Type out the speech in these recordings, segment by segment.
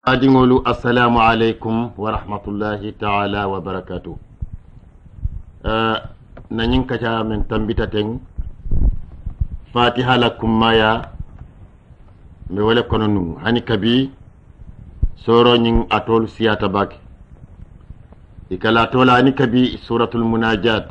adingolu assalamu alaikum wa rahmatullahi ta'ala wa barakatuh. Nanyin kaca men tambita teng fatiha lakum maya me wala kono nu hani kabi soro nyin atol siyata baki ikala tola hani kabi suratul munajat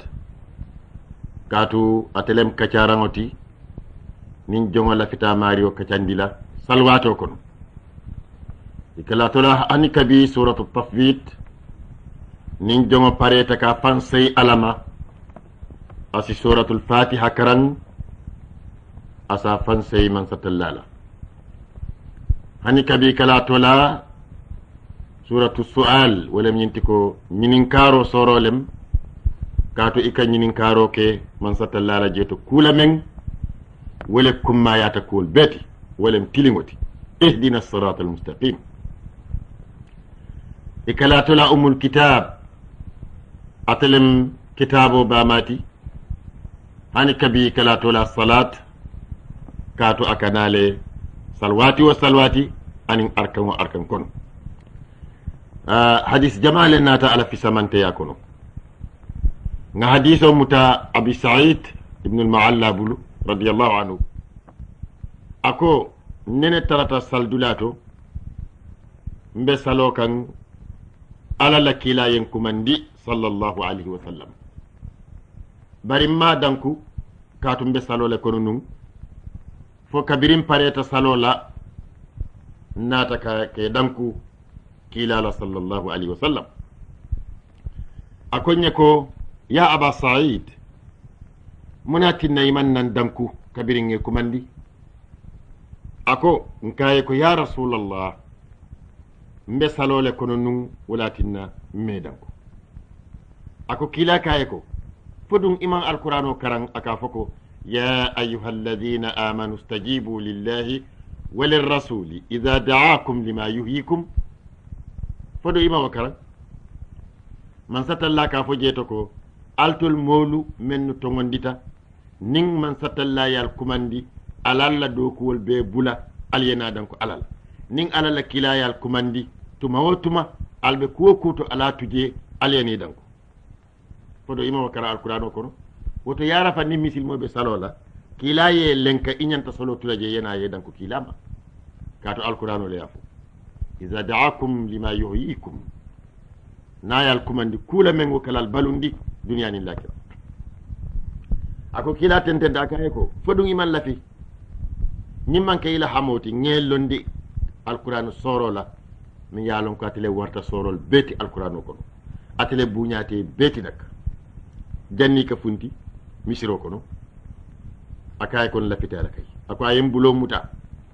katu atelem kaca rangoti nin jongo la fita mario kacandila salwato kono ikala tola hani kabi suratul tafwid nin jongo pareta ka fansay alama asi suratul fatiha karan asa fansay man satallala hani kabi kala tola suratul su'al walam yintiko nyinin karo sorolem kato ika nyinin karo ke man satallala jeto kula men wala kumma yata kul beti walam tilingoti ihdina as-siratal mustaqim ikala tola umul kitab atelem kitabo bamati hani kabi kala tola salat kato akanale salwati wa salwati anin arkan wa arkan kono hadis jamale nata ala fi samante ya kono nga hadiso muta abi sa'id ibn al-mu'alla bulu radiyallahu anhu ako nene tarata saldulato mbe salokan ala la kila yen kumandi sallallahu alaihi wa sallam bari ma danku katum be salole kono nun fo kabirim pareta salola nata ka ke danku kila la sallallahu alaihi wa sallam akonye ko ya aba sa'id munati nayman nan danku kabirin e kumandi ako nkaye ko ya rasulullah mbe salole kono nun walatinna medanko ako kila kaye ko fodum iman alqur'ano karan aka foko ya ayyuhalladhina amanu stajibu lillahi walirrasuli idha da'akum lima yuhyikum fodo imam karan man satalla ka fo jeto ko altol molu men to ngondita ning man satalla yal kumandi alalla do ko wol be bula alyena dan ko alal ning alala kila yal kumandi tuma wotuma albe ko to ala tuje alyeni dan ko fodo imam kara alqur'ano kono woto yara fa ni misil mo be salola kila ye lenka inyanta solo tulaje yena ye dan ko kilama kato alqur'ano le yafu iza da'akum lima yuhyikum nayal kumandi kula mengo kalal balundi dunya ni lakira ako kila tente daka ko fodo iman lafi nyimman ke ila hamoti ngelondi alqur'ano sorola mi yalon ko atele warta sorol beti alqur'ano kono atele buñate beti nak janni ka funti misiro kono akay kon lafitala kay ako ayem bulo muta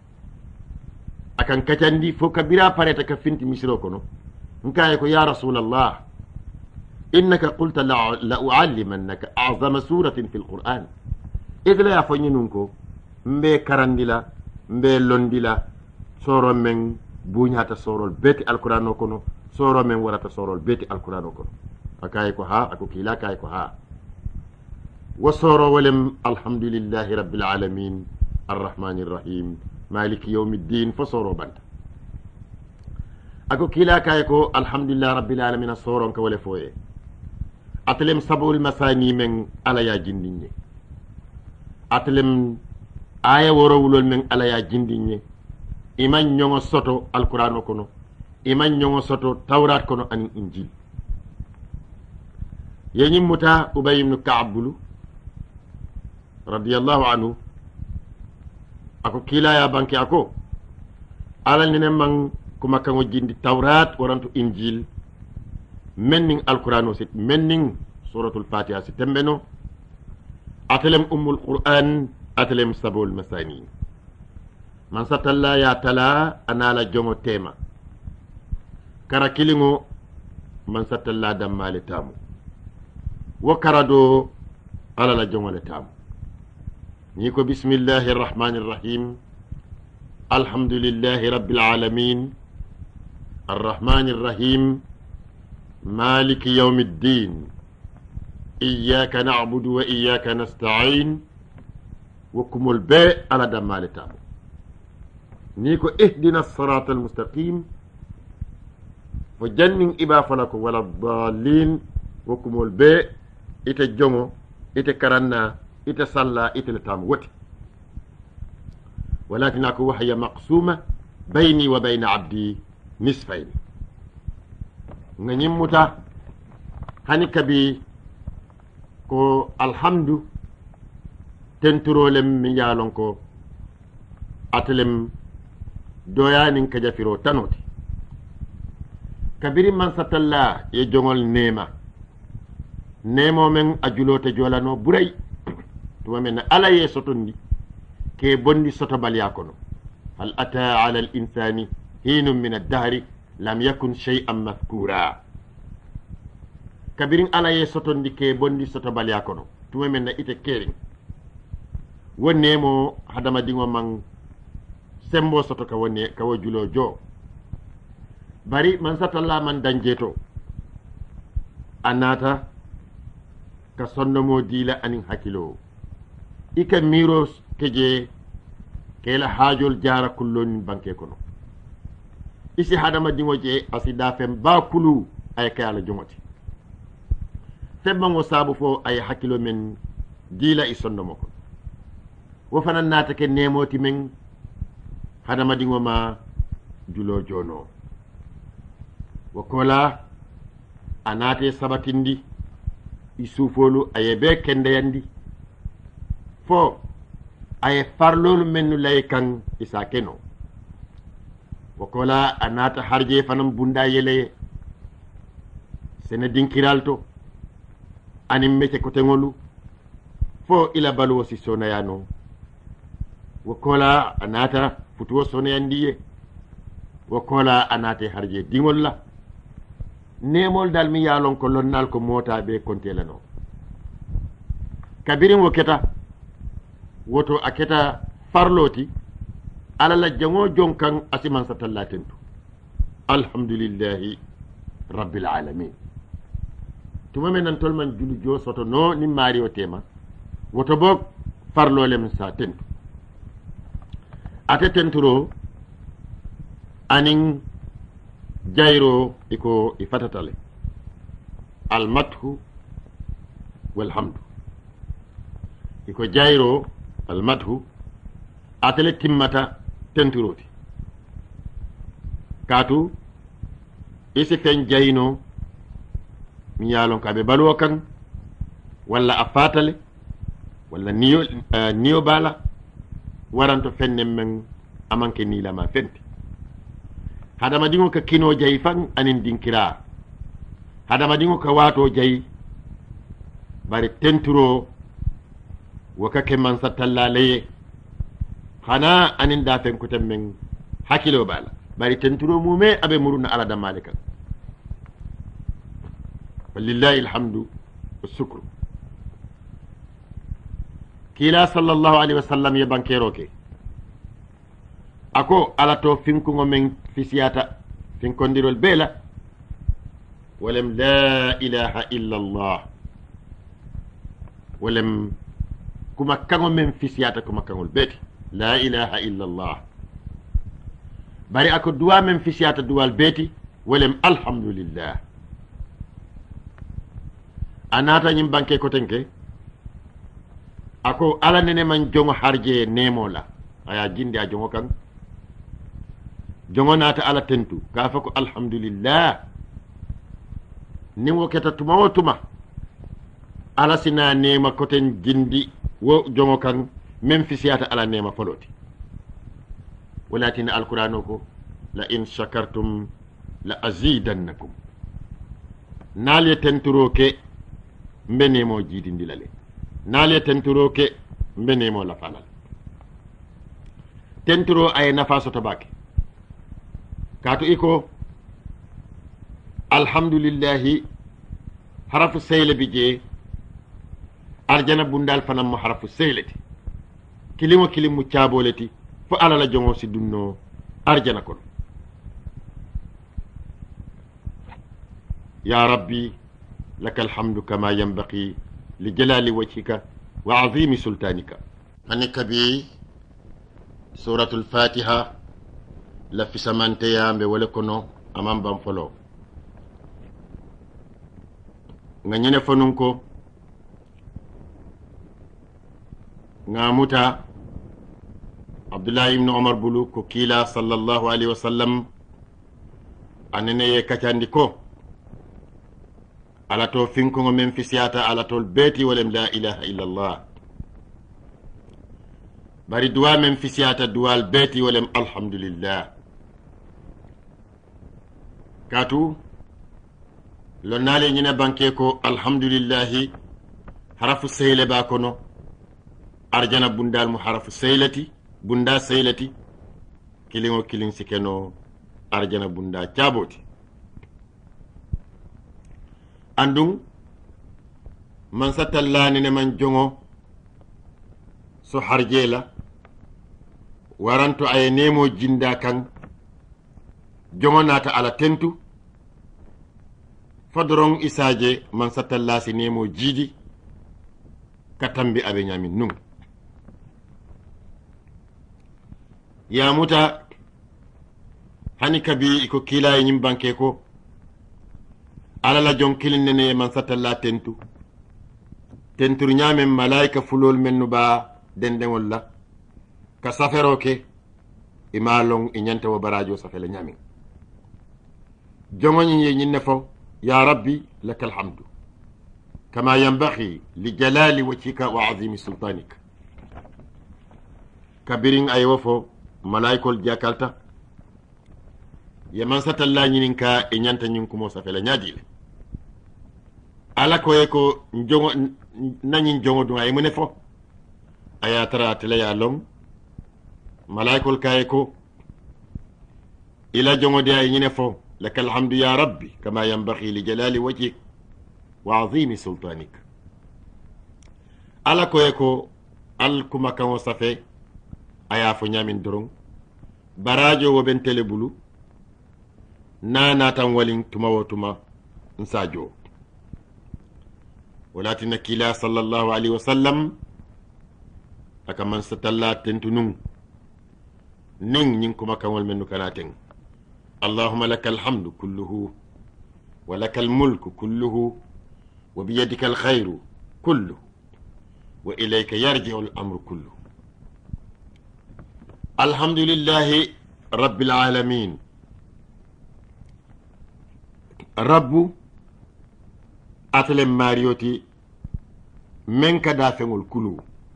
akan kacandi fo kabira pareta ka finti misiro kono nkaye ko ya rasulullah innaka qulta la uallimannaka a'zama suratin fil qur'an idla ya fanyinun ko mbe karandila mbe londila soro men buñata sorol beti alqur'ano kono soro men warata sorol beti alqur'ano kono akay ko ha ako kila kay ko ha وصور ولم الحمد لله رب العالمين الرحمن الرحيم مالك يوم الدين فصور بنت أكو كلا كايكو الحمد لله رب العالمين صورون كولي فوي أتلم سبع المساني من على يا جنديني أتلم آية ورولول من على يا جنديني إيمان نيونغو سوتو القرآن كونو إيمان نيونغو سوتو توراة كونو أن إنجيل يني متى أبي بن كعب radiyallahu anhu ako kila ya banki ako alal nene man kuma kango jindi tawrat waranto injil menning alqur'ano sit menning suratul fatiha sit tembeno atelem ummul qur'an atelem sabul masani man satalla ya tala anala jongo tema kara kilingo man satalla dammale tamu wo karado ala la jongo le tamu نيكو بسم الله الرحمن الرحيم الحمد لله رب العالمين الرحمن الرحيم مالك يوم الدين إياك نعبد وإياك نستعين وكم الباء على دمال تامو نيكو اهدنا الصراط المستقيم fo jannin iba fala ko wala dallin wokumol be ite jongo ite karanna ite salla ite tam woti walakin ako wahya maqsuma bayni wa bayna abdi nisfayn nganyim muta hani kabi ko alhamdu tenturolem mi yalon ko atelem doyanin ka jafiro tanoti kabiri man satalla e jongol nema nemo men ajulote jolano buray tuma men ala ye sotondi ke bondi soto balya kono hal ata ala al insani hinun min ad-dahri lam yakun shay'an madhkura kabirin ala ye sotondi ke bondi soto balya kono tuma men na ite kering wonnemo hadama dingo man sembo soto ka wonne ka wajulo jo bari man satalla man danjeto anata ka sonnomo dila anin hakilo ika miro keje kela hajol jara kullon banke kono isi hadama dingo je asida fem ba kulu ay kala jomoti febbango sabu fo ay hakilo men dila i sonnomo ko wo fanan nata ke nemoti men hadama dingo ma julo jono wakola anate sabatindi isufolu ayebe kendeyandi fo aye farlolu mennu lay kan isa keno wakola anata harje fanam bunda yele sene dinkiralto anim mece kotengolu fo ila balu si sonayano wakola anata futuwo sonayandiye wakola anate harje dingol la nemol dal mi yalon ko lonnal ko mota be kontelano kabirin woketa woto aketa farloti alala jango jonkan asiman satallatentu alhamdulillahi rabbil alamin tuma men nan tolman julu jo soto no ni mari o tema woto bok farlolem sa tentu ate tenturo anin jayro iko ifatatale almathu walhamdu iko jayro almathu atele timmata tenturoti katu isi fen jayno mi yalon kabe balwo kan walla afatale walla niyo bala waranto fenne men amanke ni lama fenti hadama dingo ka kino jayi fan anin dinkira hadama dingo ka wato jayi bari tenturo waka ke man satallale khana anin da fen kutem men hakilo bala bari tenturo mume abe muruna ala da malika walillahi alhamdu wassukru kila sallallahu alaihi wasallam ya bankero ke ako ala to finkugo men fisiyata finkondirol beela walem la ilaha illa allah walem kuma kango men fisiyata kuma kangol beeti la ilaha illa allah bari ako duwa men fisiyata duwal beeti walem alhamdulillah anata nyim banke ko tenke ako ala nene man jongo harje nemo la aya jinde a jongo kan jongo nata ala tentu ka fa ko alhamdulillah ni wo keta tuma wo tuma ala sina nema koten jindi wo jongo kan même fisiyata ala nema foloti walakin alquran ko la in shakartum la azidannakum nale tenturo ke mbenemo jidindi lale nale tenturo ke mbenemo la fanal tenturo ay nafa soto bake kato iko alhamdulillahi harafu seyle bije arjana bundal fanam mo harafu seyleti kilimo kilimu caboleti fo alala jongo si dunno arjana kono ya rabbi lakal hamdu kama yanbaghi li jalali wajhika wa azimi sultanika anika bi suratul fatiha la fi samanteya mbe wala kono amam bam folo nga ñene fonun ko nga muta Abdullah ibn Umar bulu ko kila sallallahu alaihi wasallam anene ye kacandi ko ala to finko men fisiyata ala tol beti walem la ilaha illa Allah bari duwa men fisiyata duwal beti walem alhamdulillah katu lonnale ñine banke ko alhamdulillahi harafu seyle ba kono arjana bundal mu harafu seylati bunda seylati kilingo kilin sikeno arjana bunda caboti andung man satallani ne man jongo so harjela waranto ay nemo jinda kan jongo nata ala tentu fadron isaje man satallasi nemo jidi katambi abe nyamin num ya muta hani kabi ko kila e nyim banke ko ala la jon kilin nene man satalla tentu tentur nyamen malaika fulol mennu ba dendengol la ka safero ke imalong inyanta wo barajo safela nyamin jongo nyi nyinne fo ya rabbi lakal hamdu kama yanbaghi li jalali wajhika wa azimi sultanik kabirin aywo fo malaikol jakalta yaman satalla ñininka e ñanta ñin kumo safela ñaadile ala koye ko jongo nañin jongo dunga e mune fo aya tara tele ya long malaikol kaye ko ila jongo de ay ñine fo lakal hamdu ya rabbi kama yanbaghi li jalali wajhik wa azimi sultanik ala koye ko al kuma kan safe aya fo ñamin doron barajo wo ben tele bulu na tan walin tuma wo tuma nsajo walatina kila sallallahu alaihi wasallam aka man satalla tentunun nin nyin kuma kan wal menu kanaten allahumma lakal hamdu kulluhu wa lakal mulku kulluhu wa biyadika al khairu kulluhu wa ilayka yarji'u al amru kulluhu alhamdulillahi rabbil alamin rabbu atele marioti men kada fengol kulu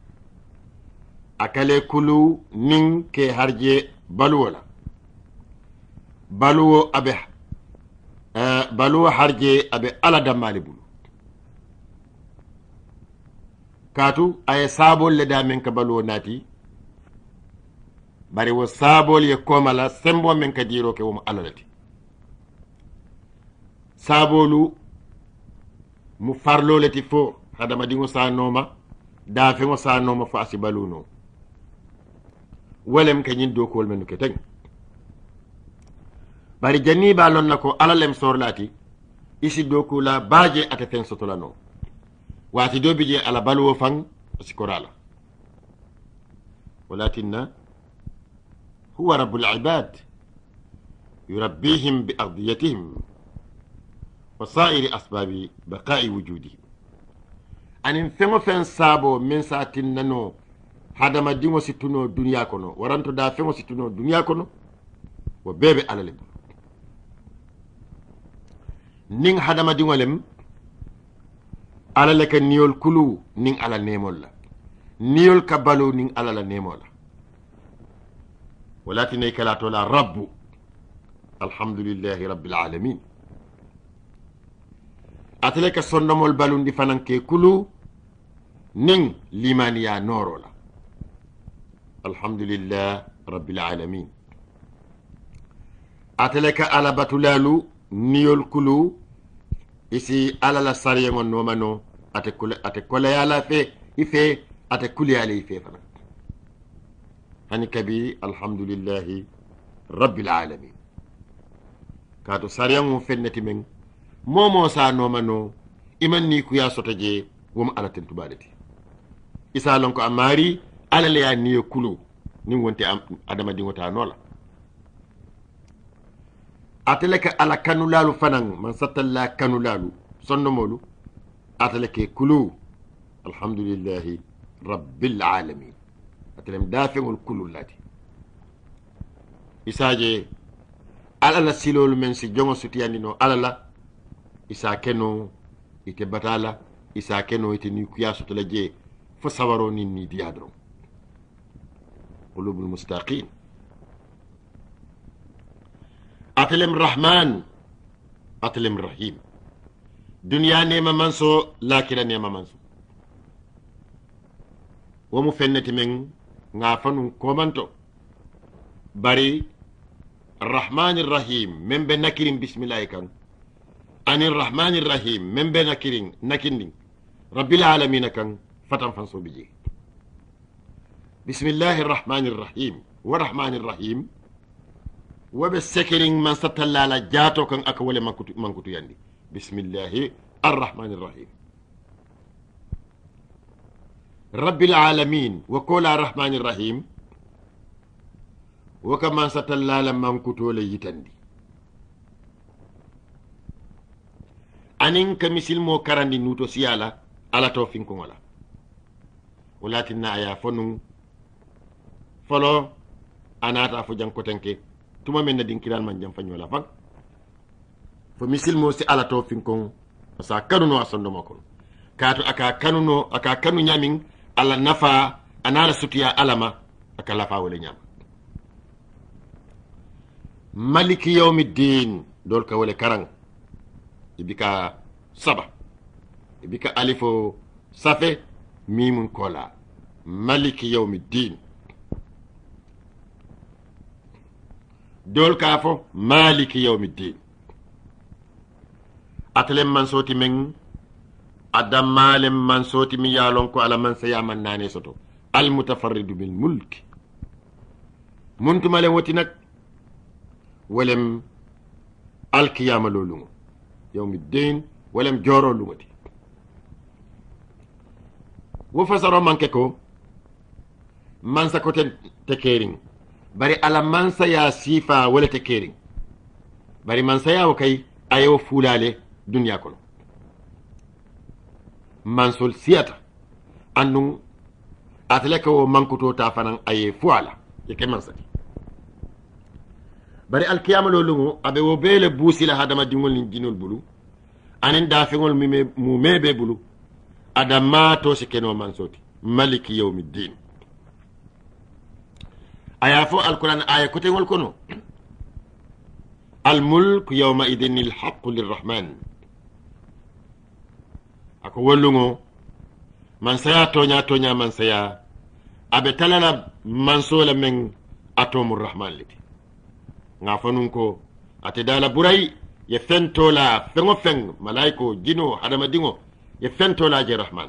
akale kulu nin ke harje baluwola baluwo abe baluwo harje abe ala damali bulu katu ay sabol le da men ka baluwo nati bari wo sabol ye komala sembo men ka jiro ke wo alalati sabolu mu farloleti fo hadama dingo sa noma da fe mo sa noma fo asibaluno walem ka nyin do kol menu ke tan bari janni ba lon nako alalem sorlati isi do ko la baje ata fen sotolano wati do bije ala balwo fang sikorala walakinna huwa rabbul ibad yurabbihim bi ardiyatihim وصائر أسباب بقاء وجوده أن فمو فن سابو من ساتين نانو هذا ما ديمو ستونو دنيا كونو ورانتو دا فمو ستونو دنيا كونو وبيبي على لب نين هذا ما ديمو لم على لك نيول كلو نين على نيمول لا نيول كبالو نين على لا نيمول ولكن يكلاتو لا رب الحمد لله رب العالمين ateleka sondomol balundi fananke kulu ning limaniya norola alhamdulillah rabbil alamin ateleka ala batulalu niyol kulu isi ala la sariyango nomano ate kula yala fe ife ate kuli yala ife fana hani kabi alhamdulillah rabbil alamin kato sariyango fenneti men momo sa nomano iman ni ku ya soto je wom ala tentu balati isa lon ko amari ala le ya ni kulu ni wonte adama di ngota nola ateleka ala kanulalu fanan man satalla kanulalu sonno molu atalake kulu alhamdulillahi rabbil alamin atelem dafeŋol kulu lati isaje alala silolu men si jongo sutiyandino alala isa keno ite batala isa keno ite ni kuya sutala je fo sawaro ni diyadro qulubul mustaqin atelem rahman atelem rahim duniya nema manso lakira nema manso womu fenneti men nga fanun komanto bari الرحمن الرحيم من بين نكرين بسم الله كان عن الرحمن الرحيم من بين نكرين نكرين رب العالمين كان فتن فانسو بيجي بسم الله الرحمن الرحيم والرحمن الرحيم وبالسكرين من ستلا على جاتو كان أكول من كتو يندي بسم الله الرحمن الرحيم رب العالمين وكل الرحمن الرحيم وكما ستلا لما كتو ليتندي أنين كمثل مو كراندي نوتو سيالا على توفين كولا ولاتنا أيا فنون فلو أنا تعرف جانكو تنكي tuma men na dinkiral man jam fanyo la fak fo misil mo si ala to fin kon sa kanu no asondo makon kato aka kanu nyamin ala nafa anala sutiya alama aka lafa wala nyam maliki yawmiddin dol ka wala karang ibika saba ibika alifo safe mimun kola maliki yawmiddin dol kafo maliki yawmiddin atlem man soti men adam malem man soti mi yalon ko ala man sayaman nane soto al mutafarrid bil mulk muntu male woti nak walem al qiyam lolum yawmiddin walem joro lumati wo fasaro manke ko man sa koten tekering bari ala mansa ya sifa wala tekering bari mansa ya wakay ayo fulale dunya kono mansol siyata andun atleka wo mankuto ta fanan aye fuala yake mansati bari alkiyama lolungo abe wo bele busila hadama dingol ni dinol bulu anen dafingol mu mebe bulu adama to sikeno mansoti maliki yawmiddin aya fo alquran aya kote ngol kono الملك يومئذ الحق للرحمن ako wollugo man saya toña man saya aɓe talana mansola men atomur rahman liti nga fanun ko ate dala ɓuray ye fentola feŋo feŋ malayiko jino hadama diŋo ye fentola je rahman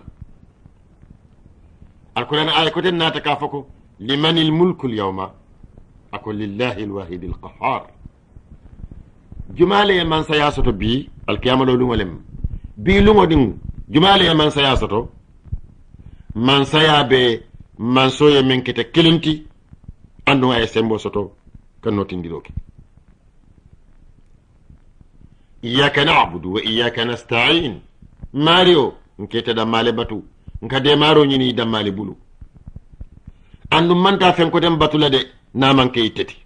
alquran aya kote nata ka fo ko liman ilmulku lyawma ako lillahi alwahidi alqahar jumale man saya soto bi alkiyama lo lungolem bi lungo ding jumale man saya soto man saya be man soye men kete kilinti andu ay sembo soto kanoti ndiroke iyyaka na'budu wa iyyaka nasta'in mario nkete da male batu nkade maro nyini da male bulu andu manta fen ko dem batula de na man kay teti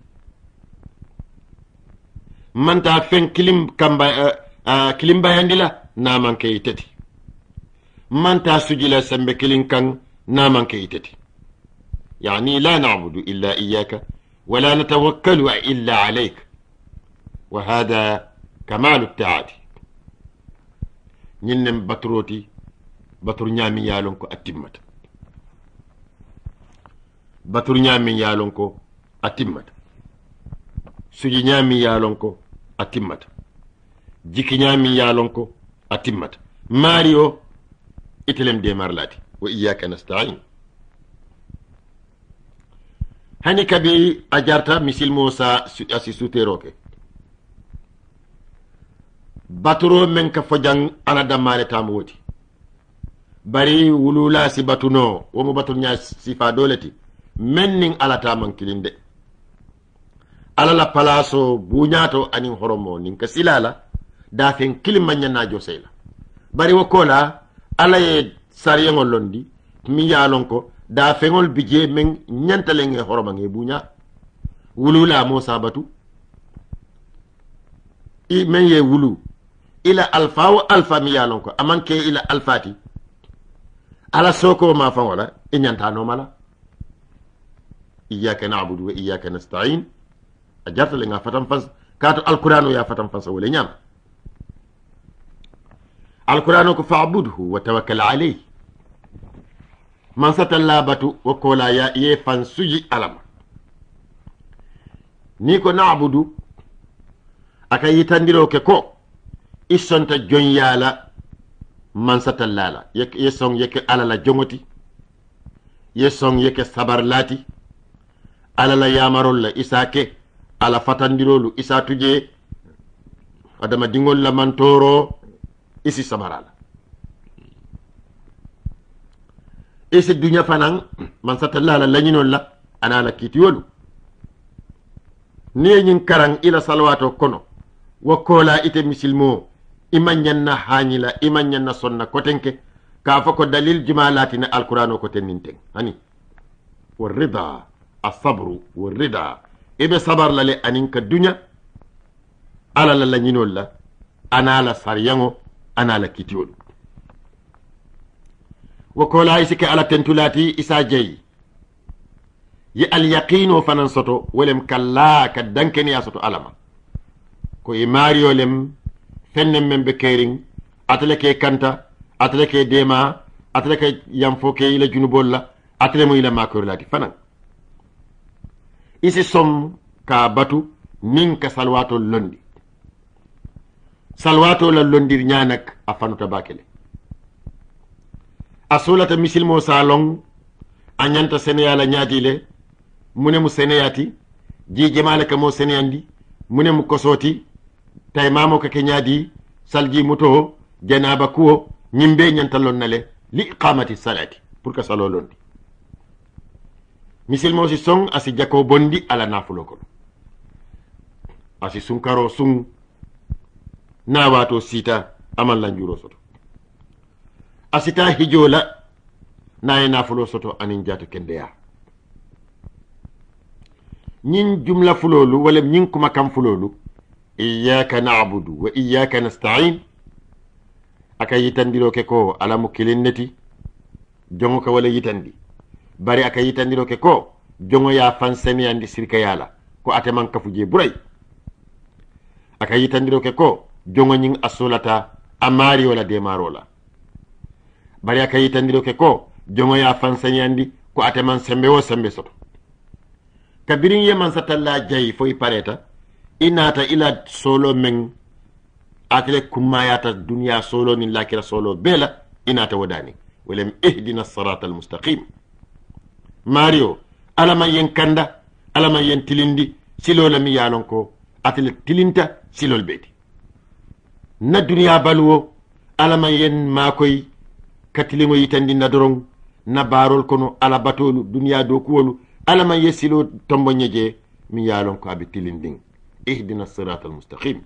manta fen kilim bayandila naman ke iteti manta sujila sembe kilin kan naman ke iteti يعني لا نعبد إلا إياك ولا نتوكل إلا عليك وهذا كمال الطاعة نينم باتروتي باتور نيامي يالونكو أتمت باتور نيامي يالونكو أتمت suji ñaami yaalonko a timmata jiki ñaami yaalonko a timmata maari o itelem de marlaati wa iyyaka nasta'in hani kabi a jarta misil mo sa asi suteroke baturo men ka fojang ana dammale tamu woti bari wulula si batuno womo batur nya sifa doleti men nin alata man kilinde ala la palaso buñato anin horomo nin ka silala dafen kilima nyana jo seyla bari wakola ala ye sariyengol londi mi yalon ko da fengol bije men nyantalenge horoma nge bunya wulula mo sabatu i men ye wulu ila alfa wa alfa mi yalon ko amanke ila alfati ala soko ma fangola e nyantano mala iyyaka na'budu wa iyyaka nasta'in ajarta le nga fatam fas kato alqur'anu ya fatam fas wala nyam alqur'anu ko fa'budhu wa tawakkal alayhi man satallabatu wa kola ya ye fan suji alama ni ko na'budu aka yitandiro ke ko isonta jonyala man satallala yesong yeke alala jongoti yesong yeke sabar lati alala yamarol la isake ala fatandirolu isa tuje adama dingol la mantoro isi sabarala isi dunya fanan man satallala lañinol la anala kitiyolu ni ñin karang ila salwato kono wakola ite misilmo imanyanna hanila imanyanna sonna kotenke ka fako dalil jumalatina alqur'ano ko teninten hani warida asabru warida ibe sabar lale aninka dunya ala la lañinol la anala saryango anala kitiyol wakola isike ala tentulati isa jeyi yi al yaqino fanan soto wolem kalla ka dankeni ya soto alama ko e mario lem fennen men be kering atele ke kanta atele ke dema atele ke yamfo ke ila junubol la atele mo ila makor lati fanan isi som ka batu nin ka salwato londi salwato la londir nyanak afanuta bakele asolata misilmo salong anyanta seneyala nyaatile mune mu seneyati ji jemale ka mo seneyandi mune mu kosoti tay mamo ka kenyadi salji muto janaba kuo nyimbe nyantalon nale li iqamati salati pour que salo londi misil mo si song asi jako bondi ala nafulo ko asi sunkaro sung nawato sita amal la njuro soto asita hijola naye nafulo soto anin jatu kendeya ñin jumla fulolu wala ñin kuma kam fulolu iyyaka na'budu wa iyyaka nasta'in aka yitandiro ke ko ala mukilin neti jongo ka wala yitandi bari aka yitandiro ke ko jongo ya fanseni andi sirka yala ko ateman kafuje buray aka yitandiro ke ko jongo ñing asolata amari wala demarola bari aka yitandiro ke ko jongo ya fanseni andi ko ateman sembe wo sembe soto kabirin yeman satalla jay foy pareta inata ila solo men atele kumayata dunya solo ni lakira solo bela inata wadani walem ihdina as-sirata al-mustaqim mario alama yen kanda alama yen tilindi silo la mi yalon ko atele tilinta silol beti na dunya balwo alama yen makoy katilingo yitandi na dorong na barol kono ala batolu dunya do kuwolu alama yesilo tombo nyeje mi yalon ko abi tilinding ihdina as-sirata al-mustaqim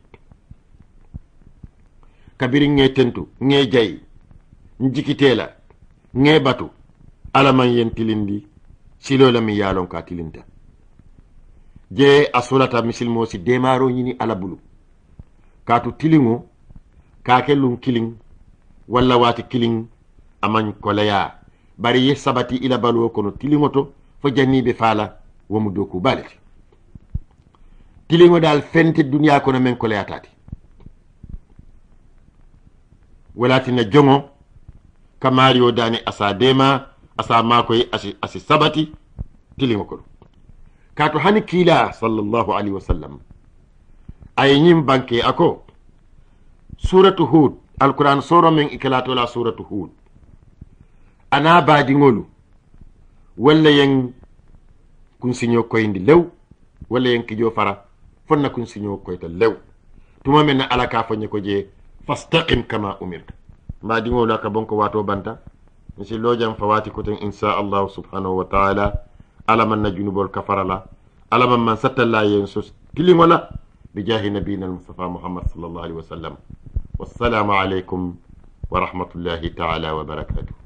kabiri nge tentu nge jay njikitela nge batu alama yen tilindi silo la mi yalon ka tilinta je asulata misilmo si demaro nyini ala bulu katu tilingo kake lun kiling walla wati kiling aman kolaya bari ye sabati ila balu kono tilingoto fo jannibe faala womu doku baleti tilingo dal fente dunya kono men ko leatati walati na jongo kamario dani asa dema asa makoy asi sabati tilingo kono kato hani kila sallallahu alaihi wasallam ay nyim banke ako suratu hud alquran sura men ikalato la suratu hud ana baadi ngolu walla yen kun siño koyndi lew walla yen kijo fara fonna kun siño koyta lew tuma men ala ka fanye ko je fastaqim kama umirta baadi ngolu ka bonko wato banta misi lojam fawati ko ten insha Allah subhanahu wa ta'ala ala man najunubol kafarala ala man satalla yen sos tilingola bi jahi nabiyina al-mustafa muhammad sallallahu alaihi wasallam wassalamu alaikum wa rahmatullahi taala wa barakatuh.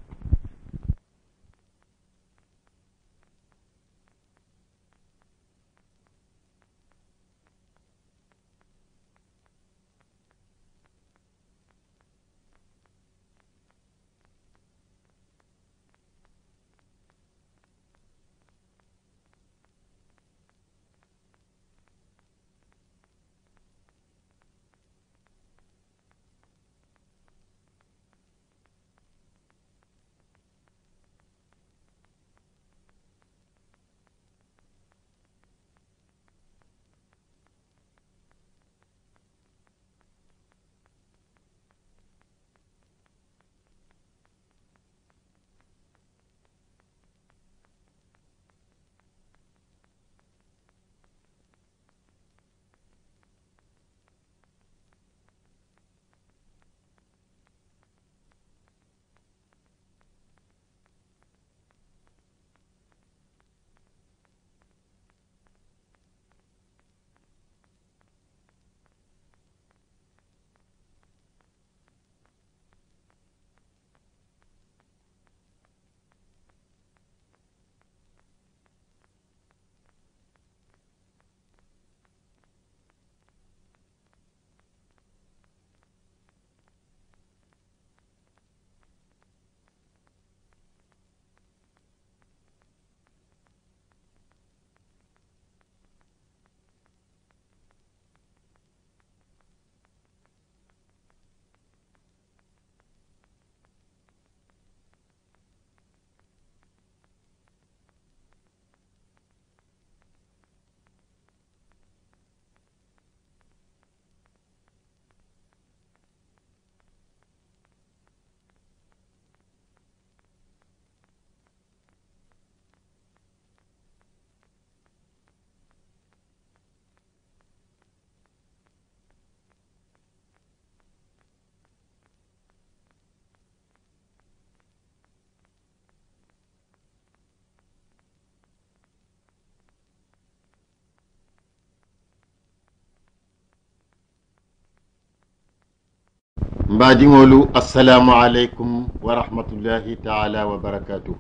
mbaadiŋolu assalamu aleykum wa rahmatullahi taala wa barakatuh.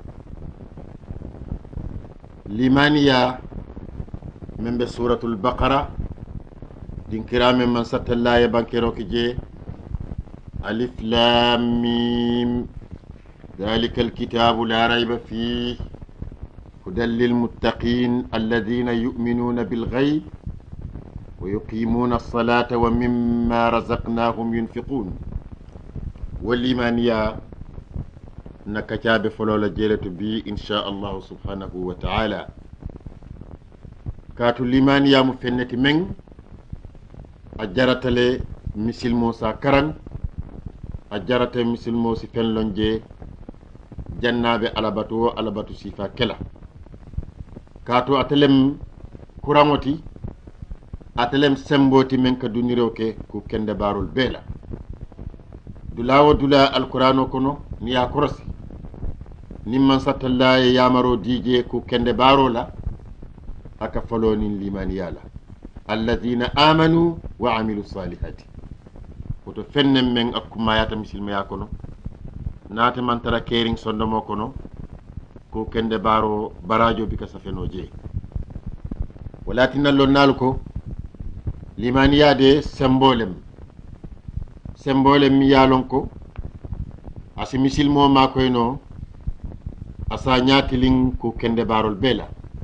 limaniya men be suratul baqara dinkirame man sattallaye bankero ki je alif lam mim dhalika alkitabu la rayba fih hudan lilmuttaqin alladhina yu'minuna bilghayb ويقيمون الصلاة ومما رزقناهم ينفقون. والإيمانية نكتاب فلولا جيلة بي إن شاء الله سبحانه وتعالى. كاتو الإيمانية مفنة من أجرت لي مثل موسى كرن أجرت مثل موسى فنلنجي جناب ألباتو سيفا كلا كاتو أتلم كرامتي atelem semboti men ka duniro ke ku kende barol bela dulawo dula alqur'ano kono ni ya korosi nimman satallaye yamaro dije ku kende barola aka falonin limaniyala alladhina amanu wa amilu salihati woto fennen men akkuma yata misilma ya kono naate man tara kering sondomo kono ku kende baro barajo bika safeno je walatina lonnal ko limaniyade sembolem mi yalon ko asi misilmo makoyno asa ñatilin ku kende barol bela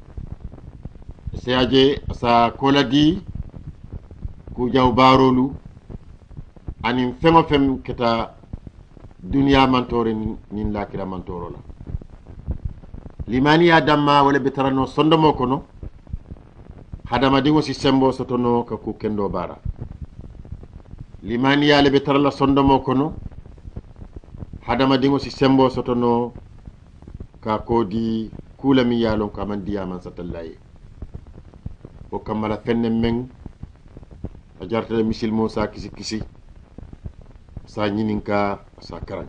seyaje asa koladi ku jaw barolu anin femo fem keta duniya mantore nin lakira mantoro la limaniya damma wala betarano sondomo kono hadama dingo si sembo sotono ka ku kendo bara limani yale be tarala sondomo kono hadama dingo si sembo sotono ka kodi kula mi yalon ka man diyaman satallaye o kamala fenne men a jartale misil mo sa kisi kisi sa nyininka sa karan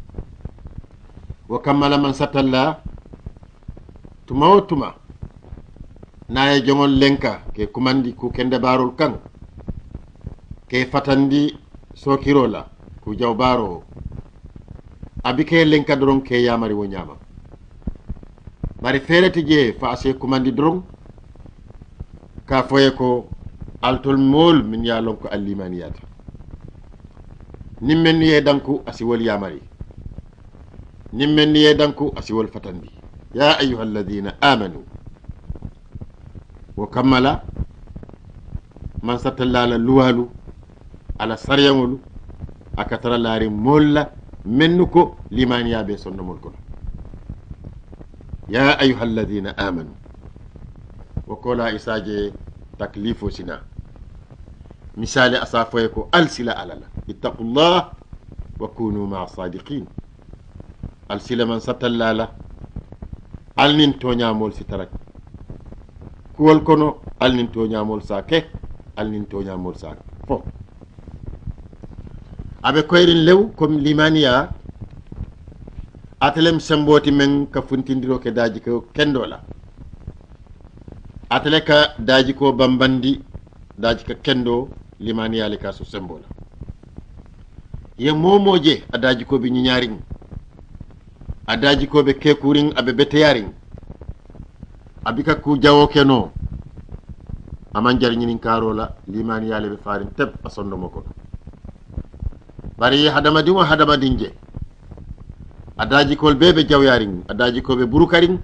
o kamala man satalla tuma o tuma naye jongol lenka ke kumandi ku kende barol kan ke fatandi sokirola ku jaw baro abike lenka doron ke yamari wo nyama bari fereti je fa ase kumandi doron ka foye ko altol mol min ya lon ko allimaniyata nimmen ye danku asiwol yamari nimmen ye danku asiwol fatandi ya ayyuhal ladina amanu wa kammala man satallala luwalu ala sariyamolu akatara laari molla mennu ko limaniyaɓe sonnomol kono ya ayuha alladina amanu wo kola isaje taklifo sina misali asa foye ko alsila alala ittaqullah wa kunu maa sadiqin alsila man satallala alnin toñamol sitarak kuwol kono alnin toñamol sa ke alnin toñamol sa fo aɓe koyrin lew comme limaniya atelem semboti men ka funtindiro ke daji ko kendola atele ka daji ko bambandi daji ka kendo limaniya le ka so sembola ye momoje a daji ko be ñiñaring a daji ko be kekuring aɓe beteyaring abika ku jawo keno aman jarñinin karola limaniya le be farin teb a sondomo ko bari hadamadin o hadamadin je a dajikol be jawyarin a dajikoɓe burukarin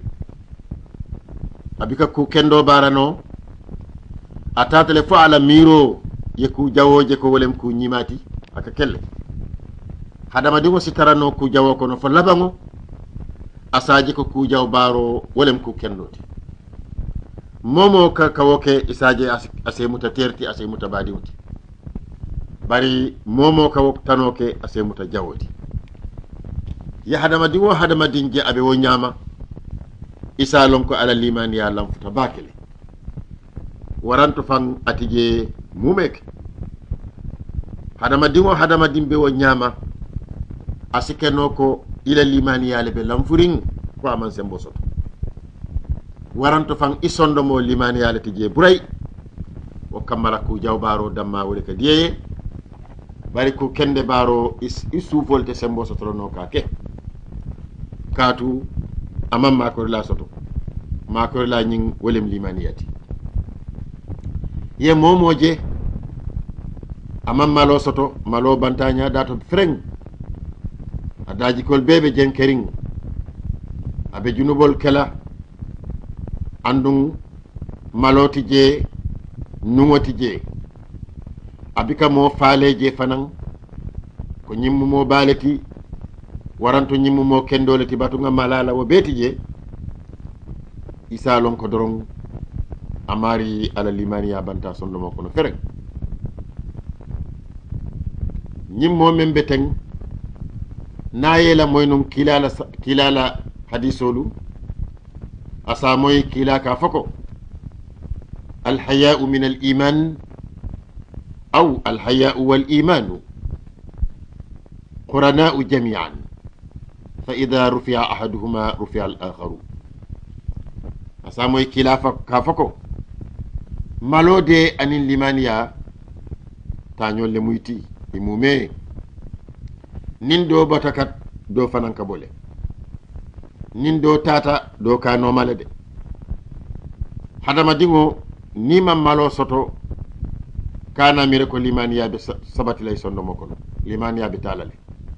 abika ku kendo barano a tatale fo ala miro ye ku jawoje ko wolem ku ñimati aka kelle hadamadin o sitarano ku jawo kono fo labango asaji ko ku jaw baro wolem ku kendoti momo ka kawoke isaje ase muta terti ase muta badiwti bari momo ka tanoke ase muta jawoti ya hadamadin o hadamadin je abe wo nyama isa lon ko ala liman ya lam futa bakele waranto fan atije mumek hadamadin o hadamadin be wo nyama asikeno ko ila liman ya le be lamfurin ko aman sembo soto waranto fan isondo mo liman ya le tije buray o kamara ku jawbaro damma wole ka diye bari ko kende baro isu volte sembo soto no ka ke katu amam makor la soto makor la nyin wolem limaniyati ye momoje amam malo soto malo bantanya dato freng adaji kol bebe jenkering abe junubol kala andung maloti je nungoti je abika mo faaleje fanan ko ñimmu mo baleti waranto ñimmu mo kendoleti batunga malala wo beti je isalon ko doron amari ala limaniya banta sonno mo kono fereng ñimmo men beteng nayela moy non kilala hadisolu asa moy kila ka fako al haya'u min al iman أو الحياء والإيمان قرناء جميعا فإذا رفع أحدهما رفع الآخر أسامي كلافة كافكو مالو دي أن الليمانيا تانيو لمويتي إمومي نندو باتكات دو فنان كبولي نندو تاتا دو كانو مالدي hadama dingo nima malo soto kana mire ko limaniya be sabati lay sonno mo kono limaniya be talale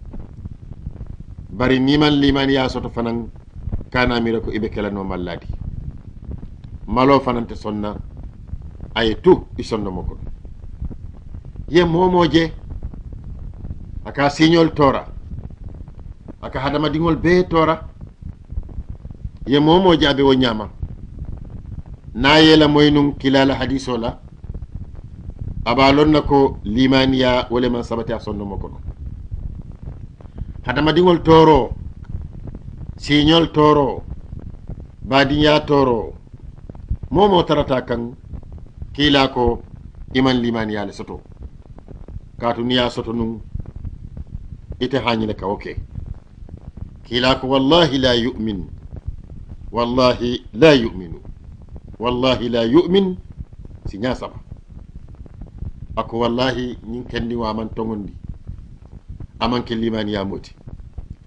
bari niman limaniya soto fanan kana mire ko ibe kala no malladi malo fanante sonna ay tu i sonno mo kono ye momoje aka signol tora aka hadama dingol be tora ye momoje abe wo nyama na yela moynum kilala hadiso la abalon nako limaniya wala man sabati sonno mo kono hadama dingol toro signol toro badinya toro momo tarata kan kila ko iman limaniya le soto katu niya soto nun ite hanyine ka oke kila ko wallahi la yu'min wallahi la yu'minu wallahi la yu'min si ñasaba ako wallahi ñin kendi wa man tongondi amanke limaniya moti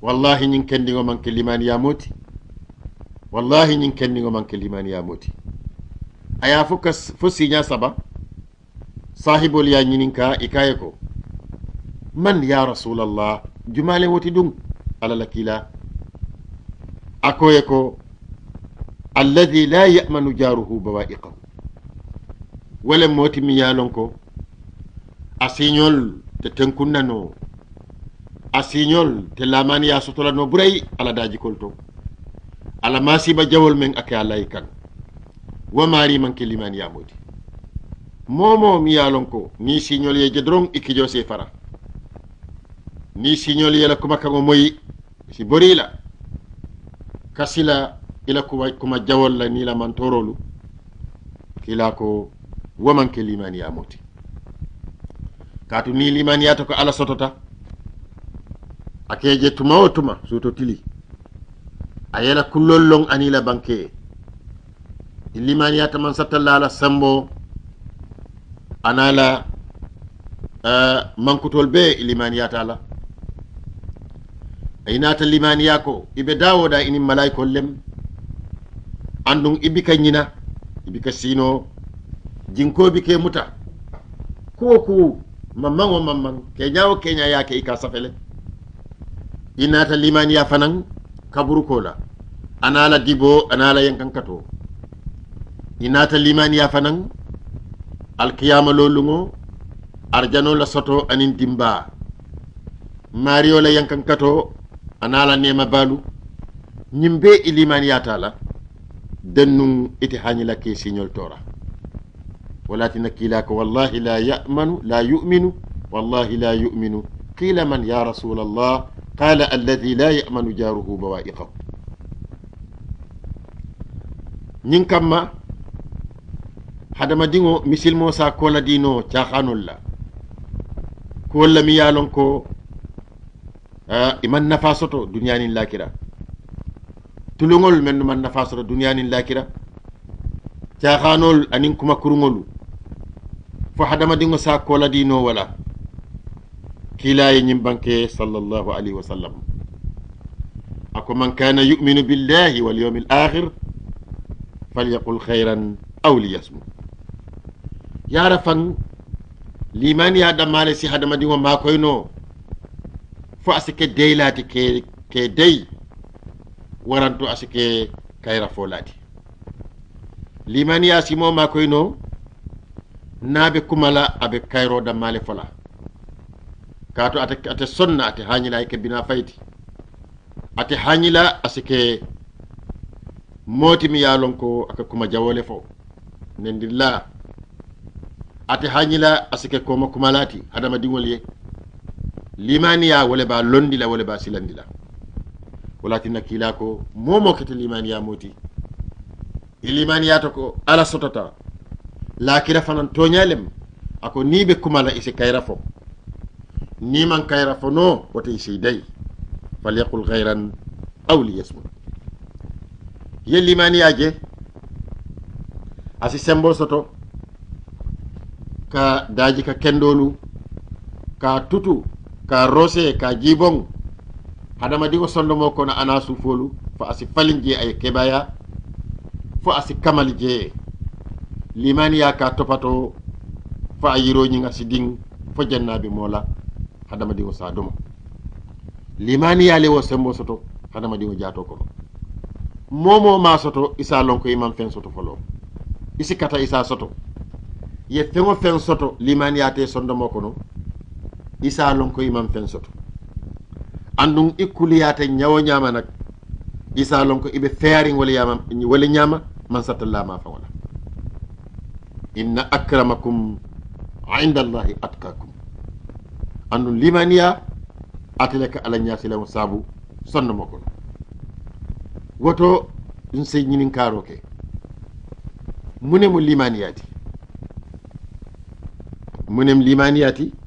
wallahi ñin kendiŋo manke limaniya moti wallahi ñin kendiŋo manke limaniya moti aya fo siña saba sahibol ya ñininka i kaye ko man ya rasulallah jumale woti ɗum ala la kila akoye ko alladi la yamanu jaruhu bawa'iqahu wala moti mi yalon ko a siñol te tenkunnano a siñol te lamaniya sotolano ɓuray ala dajikol to ala masiba jawol men ake alayi kan wa mari manke limaniya moti momo mi yalon ko ni siñol ye je doron ikkijo se fara ni siñol yela kuma kango moyi si borila kasila ila kuma jawol la ni la mantorolu kila ko wamanke limaniya moti katu ni limaniya to ko ala sotota akeje tuma o tuma soto tili ayela kullol anila banke limaniya to man sattalla ala sambo anala mankutol be limaniya tala aynata limaniya ko ibe dawoda ini malaikol lem andun ibika nyina ibika sino jinkobi ke muta ku mamman ke nyawo kenya yake ika safele inata limaniya fanan kaburu kola anala dibo anala yankan kato inata limaniya fanan alkiyama lolungo arjano la soto anin dimba mario la yankan kato anala nema balu nyimbe limaniya tala dennun iti hanyila ke signol tora walakin kilaka wallahi la ya'manu la yu'minu wallahi la yu'minu qila man ya rasul allah qala alladhi la ya'manu jaruhu bawa'iqahu nyin kamma hadama dingo misilmo sa kola dino chaxanol la ko la mi yalon ko iman nafa soto dunyanin lakira tulungol men man nafa soto dunyanin lakira chaxanol anin kuma kurungolu fo hadama dingo sa kola dino wala kila yenyim banke sallallahu alaihi wasallam ako man kana yu'minu billahi wal yawmil akhir falyaqul khairan aw liyasmut yara fan limani ya damale si hadama dingo makoyno fo asike deylati ke dey waranto asike kayra folati limani ya simo makoyno nabe kumala abe kayro damale fola kato ate sonna ate hanyila ke bina fayti ate hanyila asike moti mi yalon ko aka kuma jawole fo nendilla ate hanyila asike koma kumalati hadama dingol ye limaniya wala ba londila wala ba silandila walakin kila ko momo kete limaniya moti limaniya to ko ala sotota lakira fanan toñalem ako nibe kumala ise kayra fo ni man kayra fo no wote ise day falyaqul khairan aw liyasmut ye limaniya je asi sembo soto ka daji ka kendolu ka tutu ka rose ka jibon hadama digo sondomo kono ana sufolu fa asi falinje ay kebaya fo asi kamal je limaniya ka topato fa ayiro ñinga siding fo jannabi mola hadama digo sadumo limaniya le wo sembo soto hadama digo jato kono momo ma soto isa lonko imam fen soto folo isi kata isa soto ye fengo fen soto limaniya te sondomo kono isa lonko imam fen soto andum ikkuliyate nyawo nyama nak isa lonko ibe fearing wala nyama man satalla ma fa wala inna akramakum inda allahi atqakum andum limaniya ateleka ala nyasila sabu sondomo kono woto dun sey nyinin karoke munem limaniyati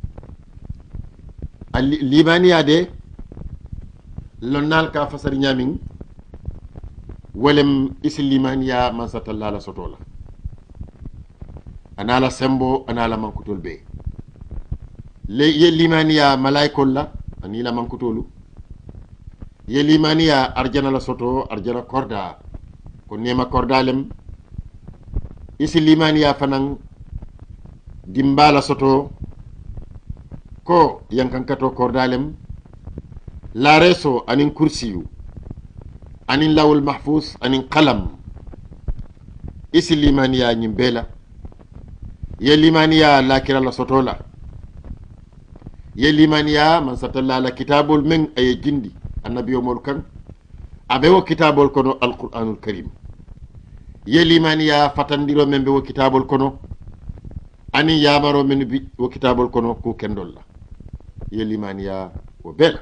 limaniya de lonnal ka fasari ñamin walem isi limaniya man satalla la sotola anala sembo anala mankutol be ye limaniya malaikol la anila mankutolu ye limaniya arjana la soto arjana korda ko nema kordalem isi limaniya fanan dimbala soto ko yankankato kordalem lareso anin kursiyu anin lawul mahfuz anin qalam isi limaniya nyimbela ye limaniya lakira la soto la ye limaniya man satalla la kitabul men ay jindi annabiyo mol kan abe wo kitabol kono alquranul karim ye limaniya fatandiro men be wo kitabol kono ani yamaro men bi wo kitabol kono ku kendol la ye limaniya wo bela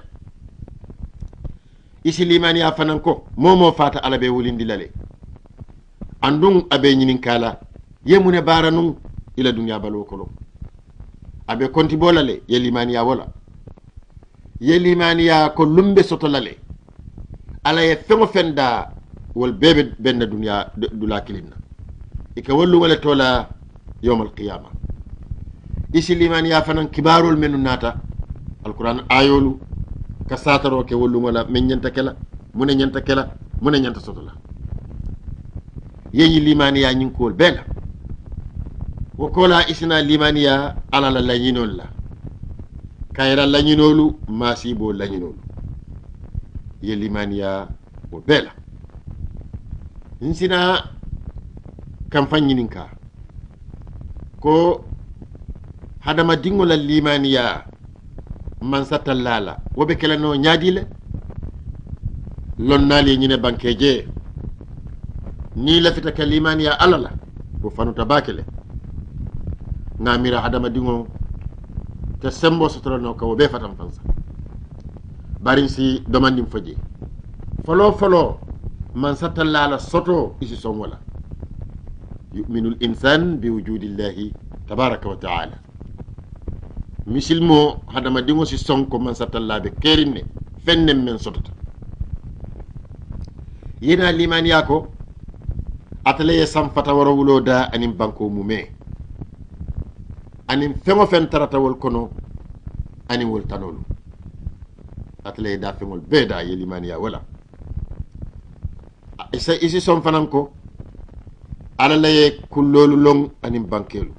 isi limaniya fanan ko momo fata ala be wulindi lale andun abe nyinin kala ye mune baranun ila dunya balo kono abe konti bolale ye limaniya wala ye limaniya ko lumbe soto lale ala ye fengo fenda wal bebe benna dunya dula kilinna ika wallu wala tola yawm alqiyama isi limaniya fanan kibarul menu nata alquran ayolu ka sataro ke wallu wala men nyanta kala mune nyanta soto la ye limaniya nyin ko bela wokola isina limaniya ala la lañinol la kayra lañinolu masibo lañinolu ye limaniya wo bela nsina kamfanyinin ka ko hadama dingola limaniya man satallala wobe kelano nyaadile lonnali ñine bankeje ni lafita ka limaniya alala bo fanuta bakele ngamira hadama dingo te sembo sotorano ka wobe fatam fansa barin si domandin faji folo man satallala soto isi som wala yu'minu al-insan bi wujudillahi tabaraka wa ta'ala misilmo hadama dingo si sonko man satallabe kerinne fennen men sotota yena limaniya ko atale sam fata waro wuloda anim banko mume anin fengo fen taratawol kono anin wol tanolu atale da fengol beda ye limaniya wala isi som fanan ko ala laye kullolu long anin bankelu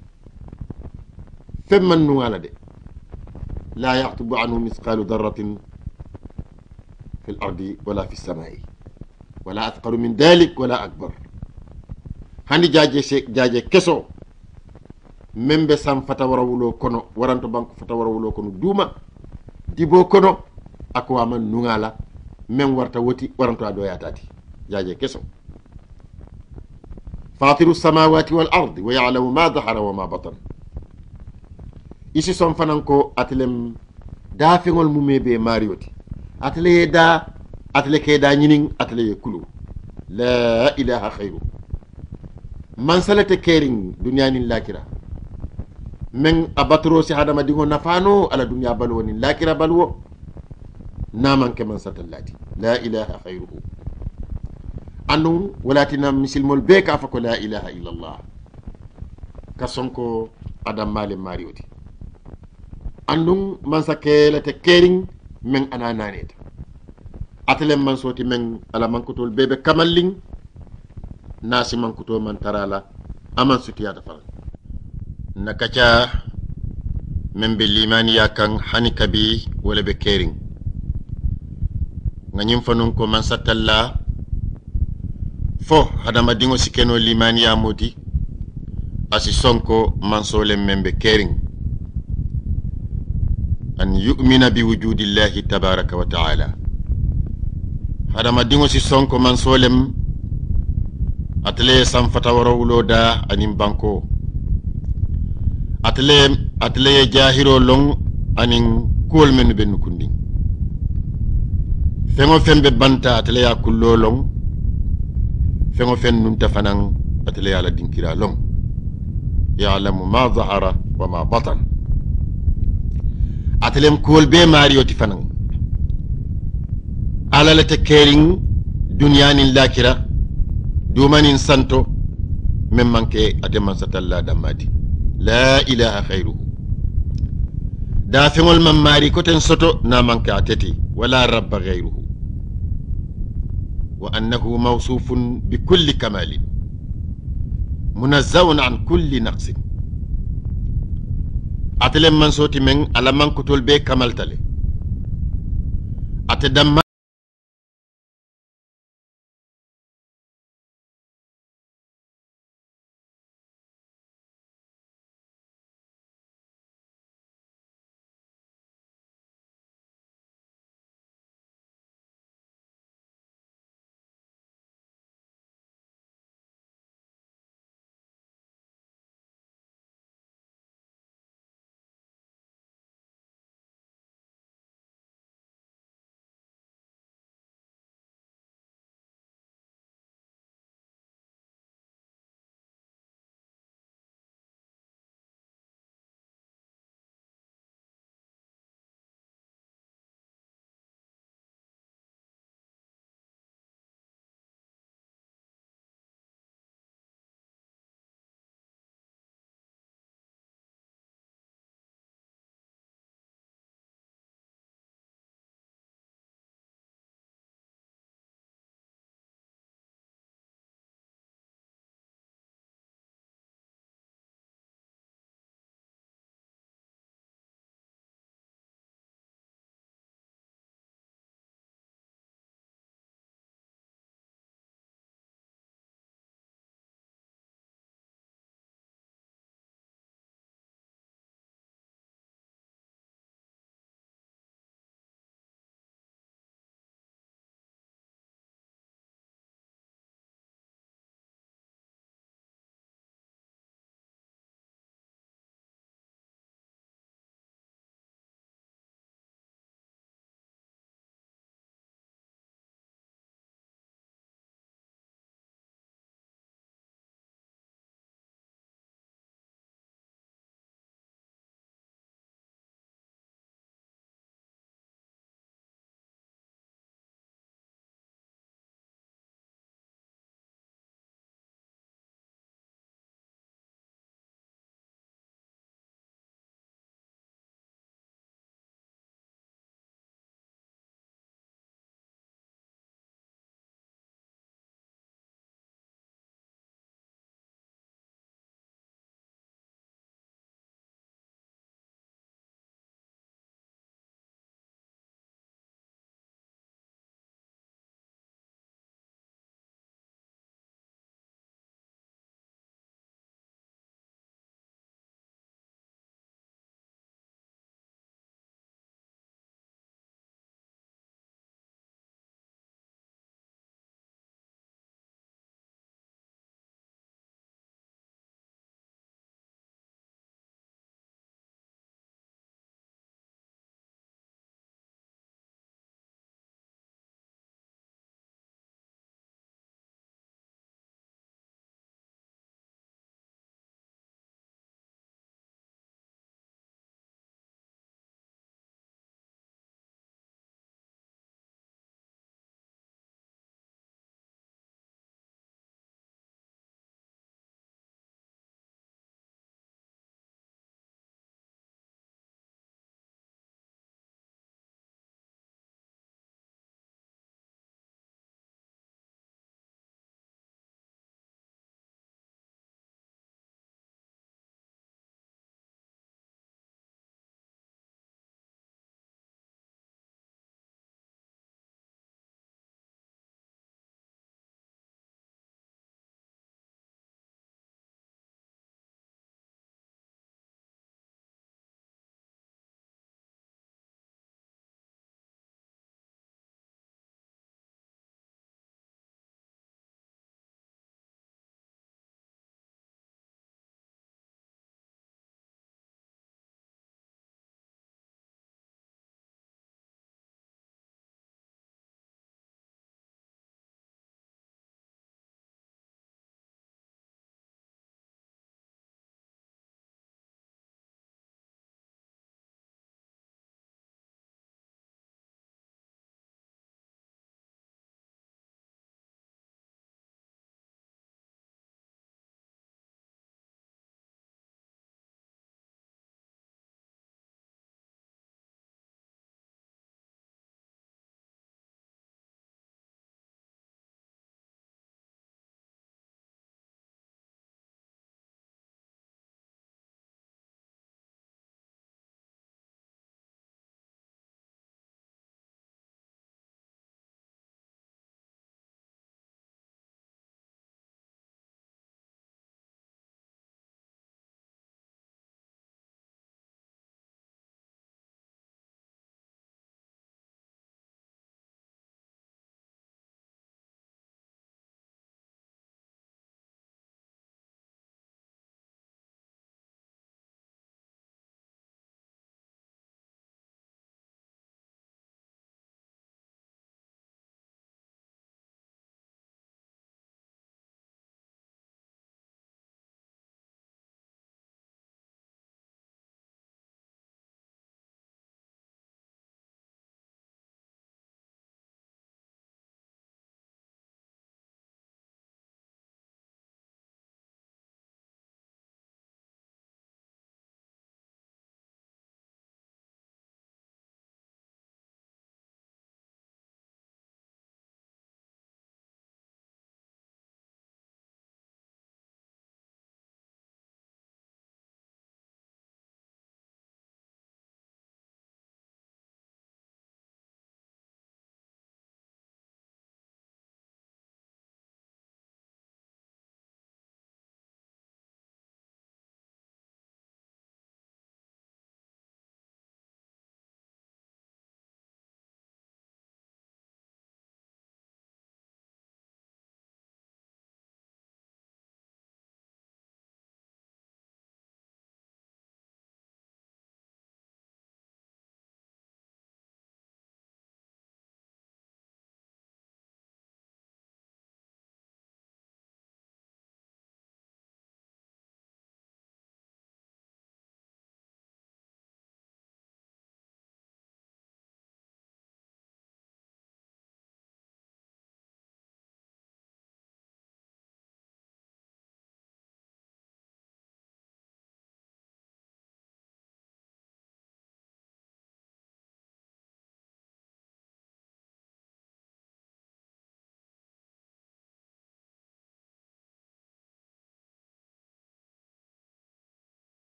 femman nu ala de la yaqtubu anhu misqalu darratin fi al-ardi wala fi as-samai wala athqalu min dalik wala akbar hani jaje keso membe sam fata warawulo kono waranto banko fata warawulo kono duma dibo kono akwa man nungala mem warta woti waranto adoya tati jaje keso fatiru samawati wal ardi wa ya'lamu ma dhahara wa ma batan isi son fanan ko atlem dafingol mumebe marioti atle ke da nyinin atle kulu la ilaha khairu man salate kering dunya nin lakira men abatro si hadama dingo nafano ala dunya balwo nin lakira balwo naman ke man satallati la ilaha khairuhu anu walatina misilmol be ka fa ko la ilaha illa allah kasonko adam male marioti andum man sakela te kering men anananeta atelem man soti men ala mankutol bebe kamalling nasi mankuto man tarala aman sutiyata fal nakacha men be limaniya kan hani kabi wala be kering nganyim fanun ko man satalla fo hadama dingo sikeno limaniya modi asi sonko man sole men be kering an yu'mina bi wujudillahi tabaraka wa ta'ala hadama dingo si sonko man solem atle sam fata warawulo da anim banko atle jahiro long anin kol men ben kundi fengo fembe banta atle ya kullo long fengo fen nun tafanan atle ya la dinkira long ya'lamu ma dhahara wa ma batan atlem kol be marioti fanan alala te kering dunyanin lakira dumanin santo men manke ate man satalla damati la ilaha khairuhu da fengol man mari ko ten soto na manke ateti wala rabba ghayruhu وأنه موصوف بكل كمال منزه عن كل نقص أتلم من صوتي من على من كتل بي كمال تلي أتدم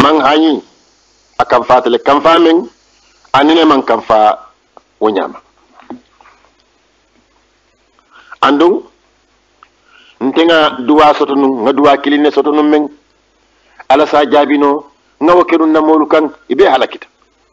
man hani akan fatale kan famin anine man kan fa wonyama andung ntenga duwa sotonu nga duwa kiline sotonu men ala sa jabino nga wakiru namolu kan ibe halakita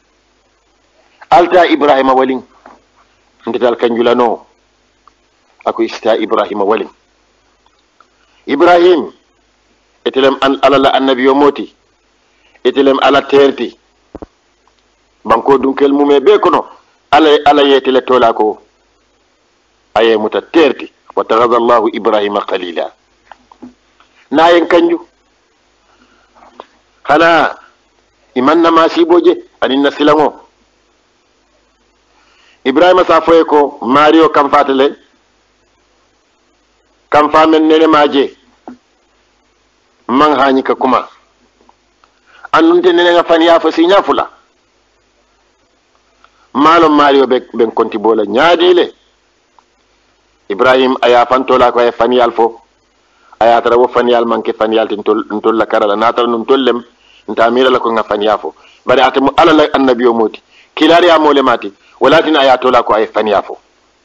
alta ibrahima walin ndital kanjulano ako ista ibrahima walin ibrahim etelem alala annabiyo moti etelem ala terti banko dunkel mume be kono ala yetele tola ko aye muta terti wa taghadha allah ibrahima qalila nayen kanju hana imanna masiboje aninna silango ibrahima sa foye ko mario kam fatale kam famen nene maje man hani ka kuma annunte nene nga fan ya fa sinya fula malum mario ben konti bola nyaadile ibrahim aya fantola ko ay faniyal fo aya tara wo faniyal manke faniyal tin tol la karala natar num tollem nta mira la ko nga faniya fo bari atamu alala annabiyo moti kilari amole mati walatin aya tola ko ay faniya fo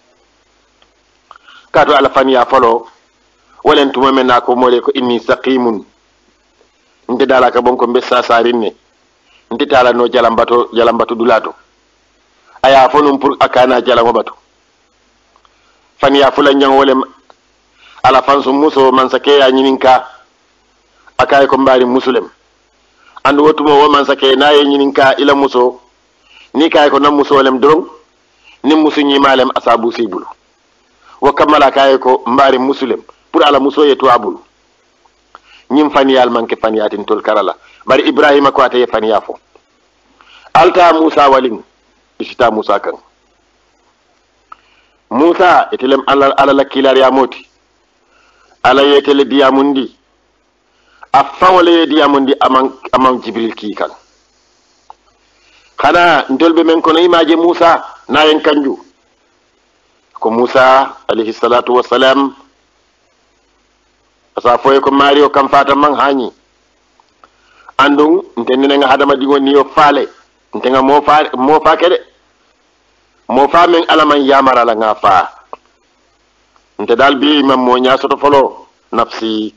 kato ala faniya folo walen tuma menna ko mole ko inni saqimun nte dala ka bonko be sasarinne nte tala no jalambato dulato aya fo num pour akana jalamo bato faniya fulan jang wolem ala fansu muso man sake ya nyininka akay ko mbari musulem andu wotumo wo man sake naye nyininka ila muso ni kay ko nam muso lem dron ni musu nyi malem asabu sibulu wo kamala kay ko mbari musulem pour ala muso yetu abulu nyim faniyal manke faniyatin tol karala bari ibrahima ko ataye faniya fo alta musa walin isita musa kan musa etelem ala la kilar ya moti ala yetele diamundi afawle diamundi amam jibril ki kan kana ndolbe men kono imaje musa nayen kanju ko musa alayhi salatu wassalam asa foye ko mario kam fata man hani andung ntenene nga hadama dingo niyo faale ntenga mo fa kede mo fa men alaman yamara la nga fa nte dal bi imam mo nya soto folo nafsi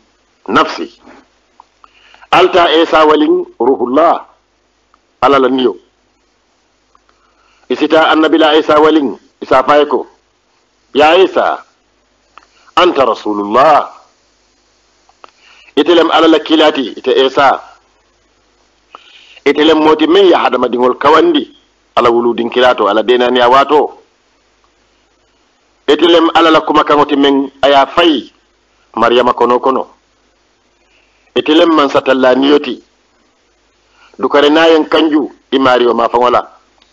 alta isa walin ruhullah ala la niyo isita annabi la isa walin isa faye ko ya isa anta rasulullah itelem ala la kilati ite isa itelem moti men ya hadama dingol kawandi ala wuludin kilato ala denani awato itelem ala la kuma kangoti men aya fay maryama kono itelem man satalla niyoti dukare nayen kanju imario ma fangola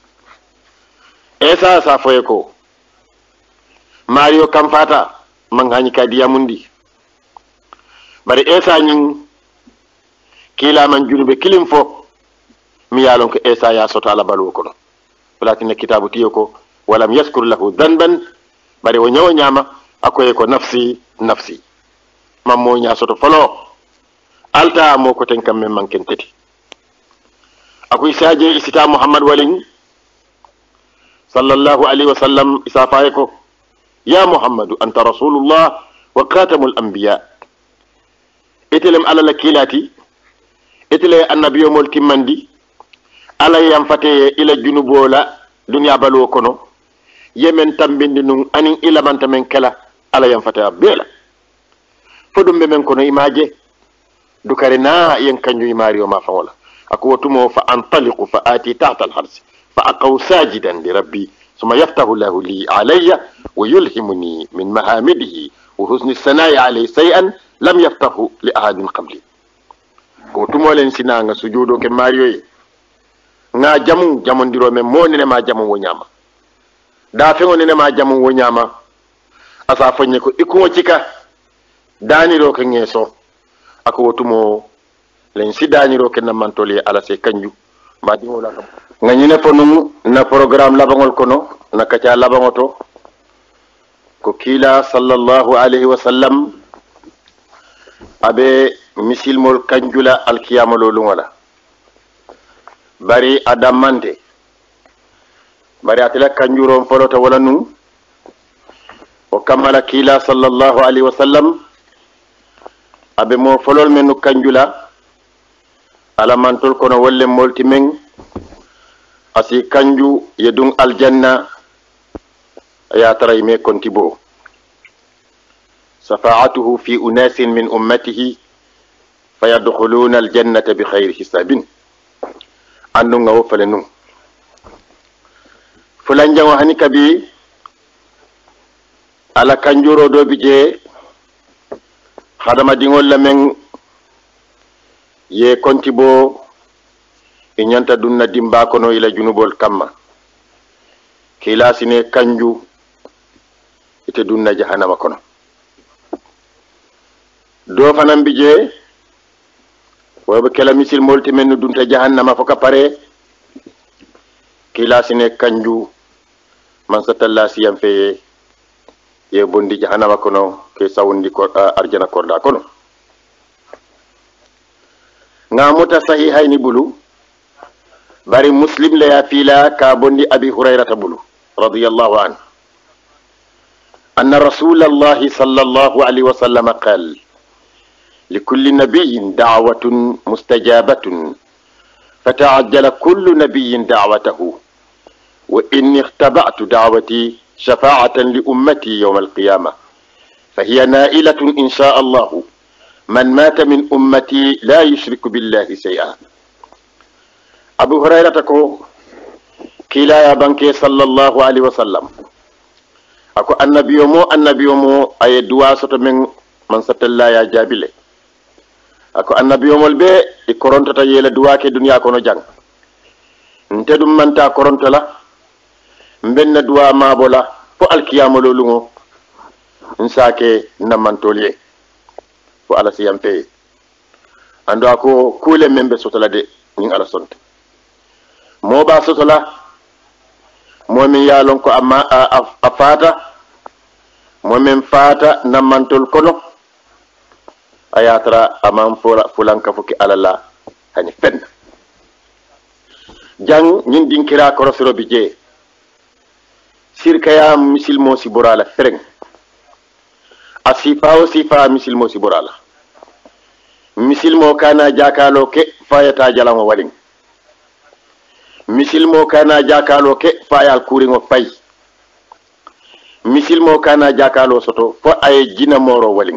esa sa foye ko mario kam fata man hani ka diamundi bari esa nyin kila man junube kilim fo mi yalon ko esa ya soto ala balu kono walakin kitabu tiyo ko walam yaskur lahu dhanban bari wo nyawo nyama akoye ko nafsi mammo nya soto folo alta mo ko ten kam men manken teti akoy saje isita muhammad walin sallallahu alaihi wasallam isa faye ko ya muhammadu anta rasulullah wa khatamul anbiya etelem ala la kilati etele annabiyo mol timmandi ala yam fate ila junubola dunya balu kono yemen tambindi nun anin ila manta men kala ala yam fate bela fodum be men kono imaje dukare na yen kanju imariyo ma fawola ako wotumo fa antaliqu fa ati tahta al-hars fa aqaw sajidan li rabbi thumma yaftahu lahu li alayya wa yulhimuni min mahamidihi wa husni as-sana'i alayhi shay'an lam yaftahu li ahadin qabli ko tumolen sinanga sujudo ke mariyo nga jamun diro men mo ne ma jamun wonyama da fe ne ma jamun wonyama asa fanye ko iko cika daniro ke ngeso ako wotumo len si daniro ke namantoli ala se kanju mbadi ngola kam ngani ne ponum na programme labangol kono na kacha labangoto ko kila sallallahu alaihi wasallam abe misilmol kanjula alkiyama lolu wala bari adamante bari atela kanjuro folota wala nu o kamala kila sallallahu alaihi wasallam abe mo folol menu kanjula ala mantol kono wolle molti men asi kanju yedun aljanna ya tara me kontibo شفاعته في أناس من أمته فيدخلون الجنة بخير حساب أنو غو فلنو فلان جاو هني كبي على كنجورو دو بيجي خدما دينول لمن ye kontibo e nyanta dunna dimba kono ila junubol kamma kila sine kanju ite dunna jahannama kono do fanam bije wobe kala misil molti men dunta jahannama foka pare kila sine kanju man satalla siyam fe ye bondi jahannama kono ke sawundi ko arjana korda kono ngamuta sahihaini bulu bari muslim la ya fila ka bondi abi hurairata bulu radiyallahu anhu anna rasulallahi sallallahu alaihi wasallam qala لكل نبي دعوة مستجابة فتعجل كل نبي دعوته وإني اختبأت دعوتي شفاعة لأمتي يوم القيامة فهي نائلة إن شاء الله من مات من أمتي لا يشرك بالله شيئا أبو هريرة كلا يا بنكي صلى الله عليه وسلم أكو النبي يومو أي دواسة من ستلا يا جابلي ako annabiyomol be e korontata yele duwake duniya kono jang nte dum manta koronto la mbenna duwa mabola fo alkiyamolo lungo nsake namantolye fo ala siyam pe ando ako kule membe sotola de ning ala sonte mo ba sotola mo min yalon ko amma afata mo min fata namantol kono ayatra amam fulanka fuki alala hani fen jang ñin dinkira ko rosro bi je sirka ya misilmo si borala fereng asifa o sifa misilmo si borala misilmo kana jakalo ke fayata jalamo wadin misilmo kana jakalo ke fayal kuringo fay misilmo kana jakalo soto fo ay jina moro walin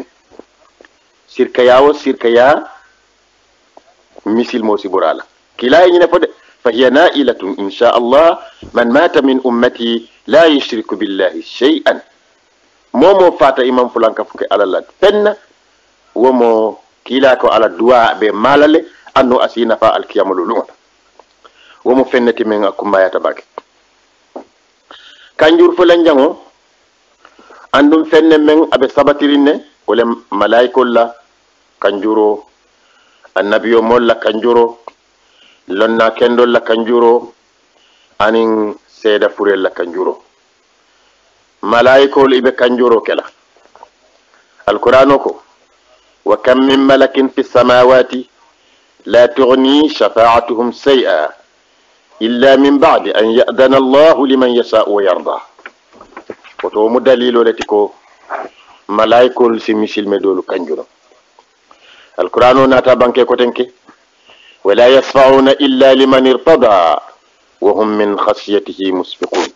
sirkaya misil mosi burala kila yine fode fahiya na'ilatun insha Allah man mata min ummati la yushriku billahi shay'an momo fata imam fulanka fuke alalla penna womo kila ko ala duwa be malale anno asina fa alkiyamul lunga womo fennati men akumba yata bake kanjur fulan jango andum fenne men abe sabatirine wala malaikol la kanjuro annabiyo molla kanjuro lonna kendol la kanjuro anin seeda furel la kanjuro malaikol ibe kanjuro kala alqur'ano ko wa kam min malakin fis samawati la tughni shafa'atuhum shay'a illa min ba'di an ya'dana Allahu liman yasha'u wa yarda foto mu dalilo letiko malaikol si misil medolu kanjuro القرآن ناتا بانكي كوتنكي ولا يصفعون إلا لمن ارتضى وهم من خشيته مسبقون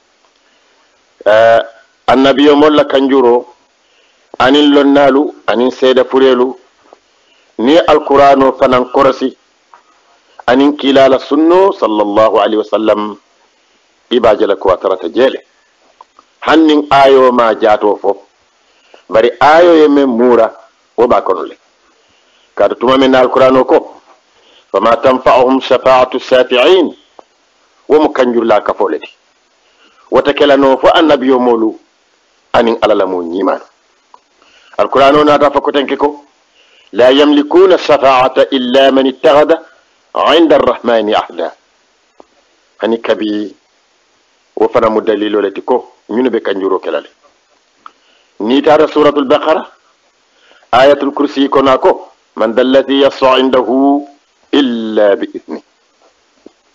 النبي مولا كنجورو أنين لنالو أنين سيدة فريلو ني القرآن فنان كرسي أنين كلال السنو صلى الله عليه وسلم إباجلك واترة جيلي هنين آيو ما جاتو فو bari ayo yemme mura wo ba konole kada tuma min alqur'ano ko fama tanfa'uhum shafa'atu shafi'in wo mo kanjur la kafoleti wata kelano fo annabiyo molu anin alala mo nyimano alqur'ano na ta fakotenke ko la yamlikuna shafa'ata illa man ittakhadha 'inda ar-rahmani ahda hani kabi wo fana mu dalilo leti ko ñunu be kanjuro kelale ni tara suratul baqara ayatul kursi konako man dallati yas'a indahu illa bi idni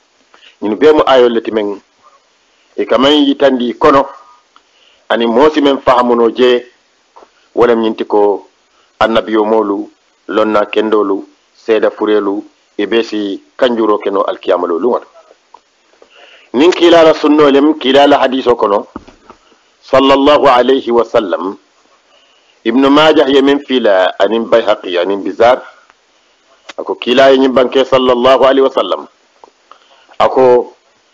ñun be mu ayol leti men e kaman yitandi kono ani mosi men fahamuno je wala ñinti ko annabiyo molu lonna kendolu seeda furelu e besi kanjuro keno alkiyamalo lungal nin kilala sunnolem kilala hadiso kono sallallahu alayhi wa sallam ibnu majah yemin fila anin bayhaqi anin bizar ako kila yin banke sallallahu alayhi wa sallam ako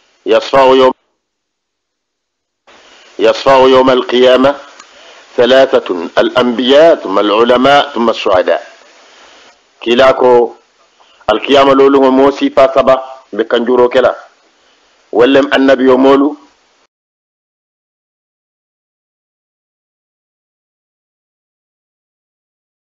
يصفى يوم القيامة ثلاثة الأنبياء ثم العلماء ثم الشهداء كلاكو القيامة لولو موسي فاسبا بكنجورو كلا ولم النبي مولو